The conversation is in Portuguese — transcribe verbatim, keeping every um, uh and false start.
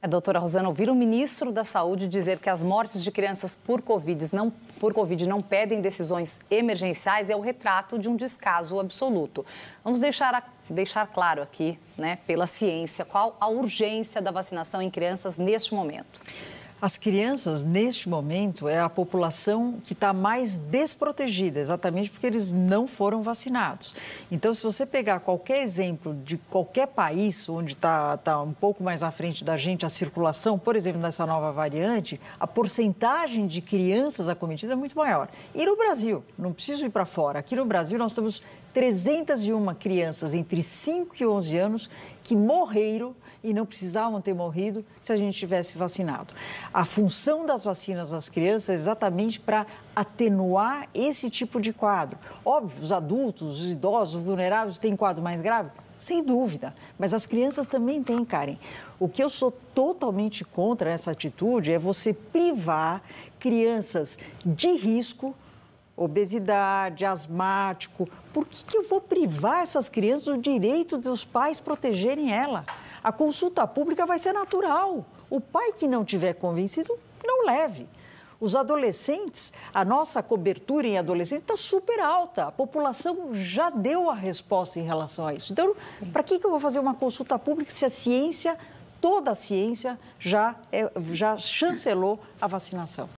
A doutora Rosana, ouvir o ministro da Saúde dizer que as mortes de crianças por Covid não, por Covid não pedem decisões emergenciais é o retrato de um descaso absoluto. Vamos deixar, a, deixar claro aqui, né, pela ciência, qual a urgência da vacinação em crianças neste momento. As crianças, neste momento, é a população que está mais desprotegida, exatamente porque eles não foram vacinados. Então, se você pegar qualquer exemplo de qualquer país onde está tá um pouco mais à frente da gente a circulação, por exemplo, dessa nova variante, a porcentagem de crianças acometidas é muito maior. E no Brasil, não preciso ir para fora, aqui no Brasil nós temos trezentas e uma crianças entre cinco e onze anos que morreram e não precisavam ter morrido se a gente tivesse vacinado. A função das vacinas às crianças é exatamente para atenuar esse tipo de quadro. Óbvio, os adultos, os idosos, os vulneráveis têm quadro mais grave? Sem dúvida, mas as crianças também têm, Karen. O que eu sou totalmente contra essa atitude é você privar crianças de risco, obesidade, asmático. Por que que eu vou privar essas crianças do direito dos pais protegerem ela? A consulta pública vai ser natural. O pai que não tiver convencido, não leve. Os adolescentes, a nossa cobertura em adolescentes está super alta. A população já deu a resposta em relação a isso. Então, para que que eu vou fazer uma consulta pública se a ciência, toda a ciência, já, é, já chancelou a vacinação?